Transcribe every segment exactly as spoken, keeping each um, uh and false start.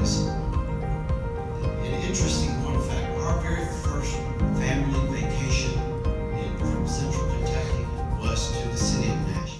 this. An interesting point of fact, our very first family vacation in, from Central Kentucky was to the city of Nashville.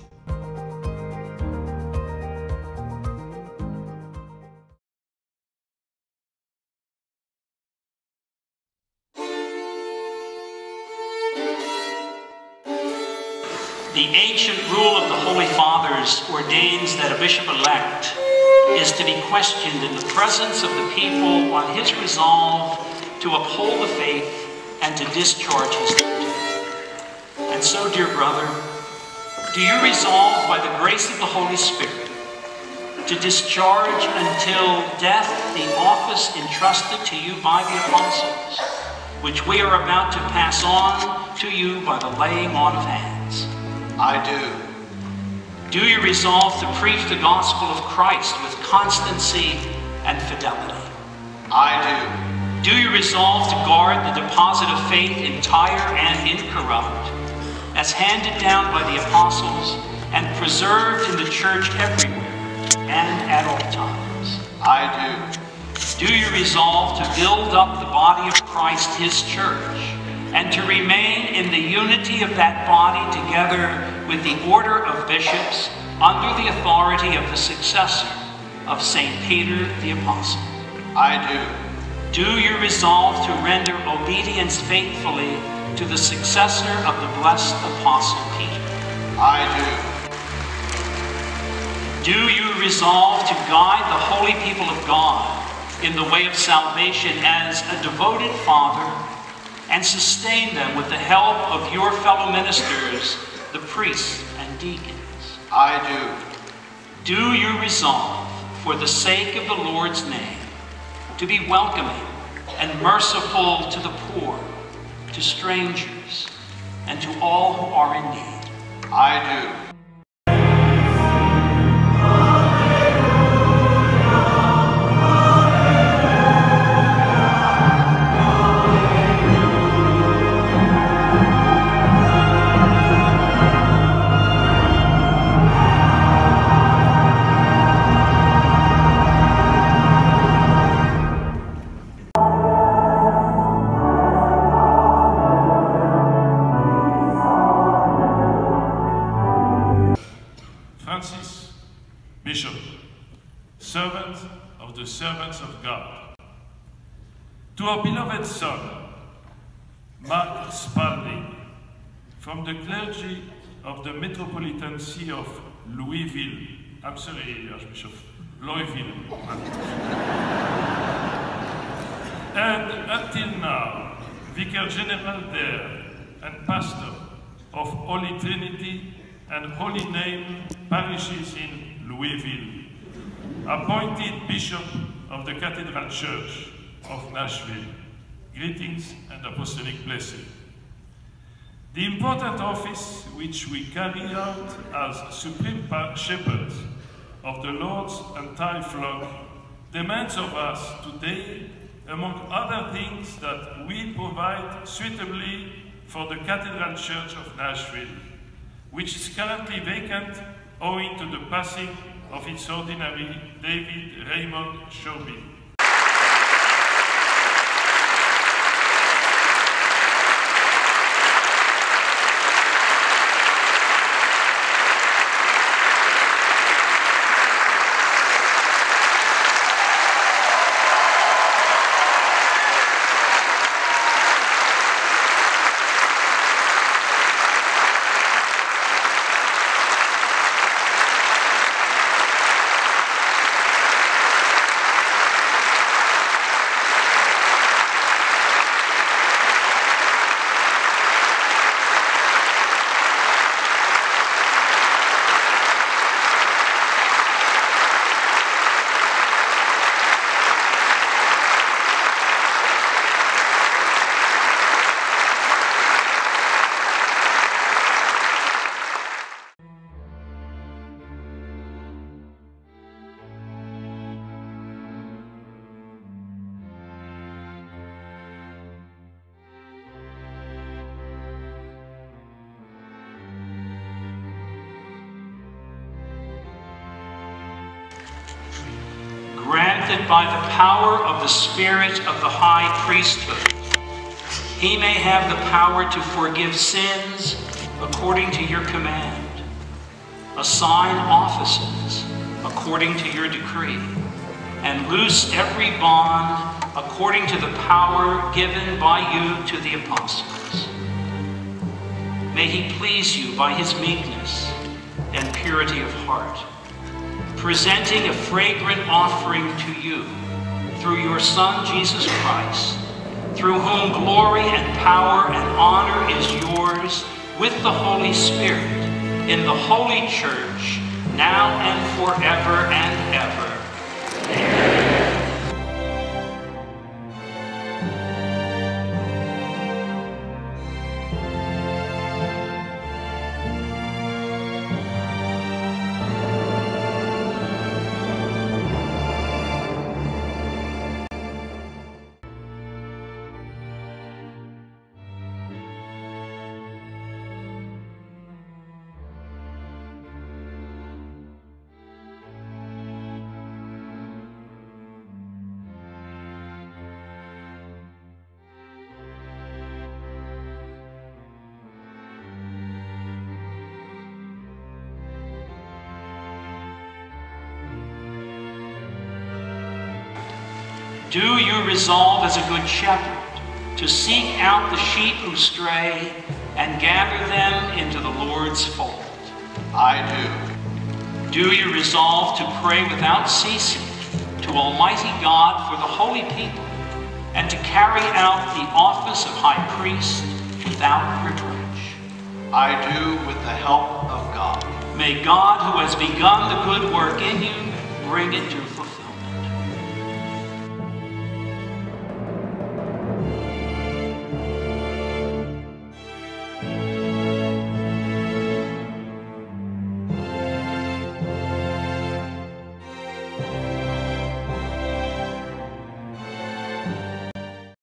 The ancient rule of the Holy Fathers ordains that a bishop-elect is to be questioned in the presence of the people on his resolve to uphold the faith and to discharge his duty. And so, dear brother, do you resolve by the grace of the Holy Spirit to discharge until death the office entrusted to you by the apostles, which we are about to pass on to you by the laying on of hands? I do. Do you resolve to preach the gospel of Christ with constancy and fidelity? I do. Do you resolve to guard the deposit of faith entire and incorrupt, as handed down by the apostles and preserved in the church everywhere and at all times? I do. Do you resolve to build up the body of Christ, his church, and to remain in the unity of that body together with the order of bishops under the authority of the successor of Saint Peter the Apostle? I do. Do you resolve to render obedience faithfully to the successor of the blessed Apostle Peter? I do. Do you resolve to guide the holy people of God in the way of salvation as a devoted father, and sustain them with the help of your fellow ministers, the priests and deacons? I do. Do you resolve, for the sake of the Lord's name, to be welcoming and merciful to the poor, to strangers, and to all who are in need? I do. Bishop, servant of the servants of God. To our beloved son, Mark Spalding, from the clergy of the Metropolitan See of Louisville, I'm sorry, Archbishop, Louisville. And until now, Vicar General there and pastor of Holy Trinity and Holy Name parishes in Louisville, appointed Bishop of the Cathedral Church of Nashville. Greetings and apostolic blessing. The important office which we carry out as Supreme Shepherds of the Lord's entire flock demands of us today, among other things, that we provide suitably for the Cathedral Church of Nashville, which is currently vacant owing to the passing of its ordinary, David Raymond Shoby. that by the power of the Spirit of the high priesthood, he may have the power to forgive sins according to your command, assign offices according to your decree, and loose every bond according to the power given by you to the apostles. May he please you by his meekness and purity of heart, presenting a fragrant offering to you through your Son, Jesus Christ, through whom glory and power and honor is yours with the Holy Spirit in the Holy Church, now and forever and ever. Amen. Do you resolve as a good shepherd to seek out the sheep who stray and gather them into the Lord's fold? I do. Do you resolve to pray without ceasing to Almighty God for the holy people and to carry out the office of high priest without reproach? I do, with the help of God. May God, who has begun the good work in you, bring it to fulfillment.